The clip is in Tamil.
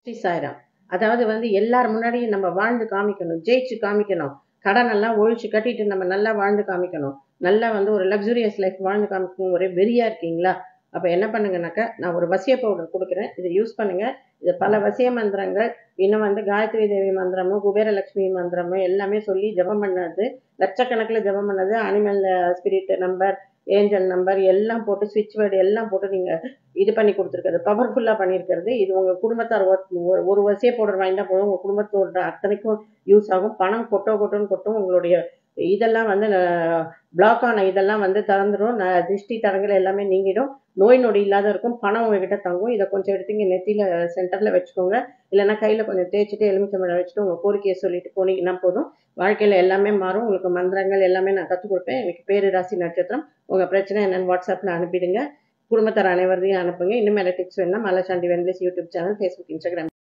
ஸ்ரீ சாய்ராம். அதாவது வந்து எல்லார் முன்னாடியும் நம்ம வாழ்ந்து காமிக்கணும், ஜெயிச்சு காமிக்கணும், கடன் எல்லாம் ஒழிச்சு கட்டிட்டு நம்ம நல்லா வாழ்ந்து காமிக்கணும், நல்லா வந்து ஒரு லக்ஸுரியஸ் லைஃப் வாழ்ந்து காமிக்கணும் ஒரே வெறியா இருக்கீங்களா? அப்ப என்ன பண்ணுங்கனாக்கா, நான் ஒரு வசிய பவுடர் கொடுக்குறேன், இதை யூஸ் பண்ணுங்க. இது பல வசிய மந்திரங்கள், இன்னும் வந்து காயத்ரி தேவி மந்திரமும் குபேரலட்சுமி மந்திரமும் எல்லாமே சொல்லி ஜெபம் பண்ணது, லட்சக்கணக்கில் ஜெபம் பண்ணது, animal spirit number, angel number எல்லாம் போட்டு ஸ்விட்ச் வேர்டு எல்லாம் போட்டு நீங்க இது பண்ணி கொடுத்துருக்கிறது, பவர்ஃபுல்லா பண்ணியிருக்கிறது. இது உங்க குடும்பத்தார் ஒரு வசிய பவுடர் வாங்கிட்டா போதும், உங்க குடும்பத்தோட அத்தனைக்கும் யூஸ் ஆகும். பணம் கொட்டோன்னு கொட்டும். உங்களுடைய இதெல்லாம் வந்து பிளாக் ஆன இதெல்லாம் வந்து திறந்துடும், திருஷ்டி தடங்கள் எல்லாமே நீங்கிடும், நோய் நொடி இல்லாத இருக்கும், பணம் உங்ககிட்ட தங்கும். இதை கொஞ்சம் எடுத்து இங்கே நெத்தியில சென்டர்ல வச்சுக்கோங்க, இல்லைன்னா கையில கொஞ்சம் தேய்ச்சிட்டு எலுமிச்சம்பழம் வச்சுட்டு உங்க கோரிக்கையை சொல்லிட்டு போனீங்கன்னா போதும், வாழ்க்கையில எல்லாமே மாறும். உங்களுக்கு மந்திரங்கள் எல்லாமே நான் கற்றுக் கொடுப்பேன். எனக்கு பேரு, ராசி, நட்சத்திரம், உங்க பிரச்சனை என்னன்னு வாட்ஸ்அப்ல அனுப்பிடுங்க. குடும்பத்தார் அனைவரையும் அனுப்புங்க. இன்னும் மேலே டிப்ஸ் வேணும்னா மலர் சாண்டி வென்லிஸ் யூடியூப் சேனல், ஃபேஸ்புக், இன்ஸ்டாகிராம்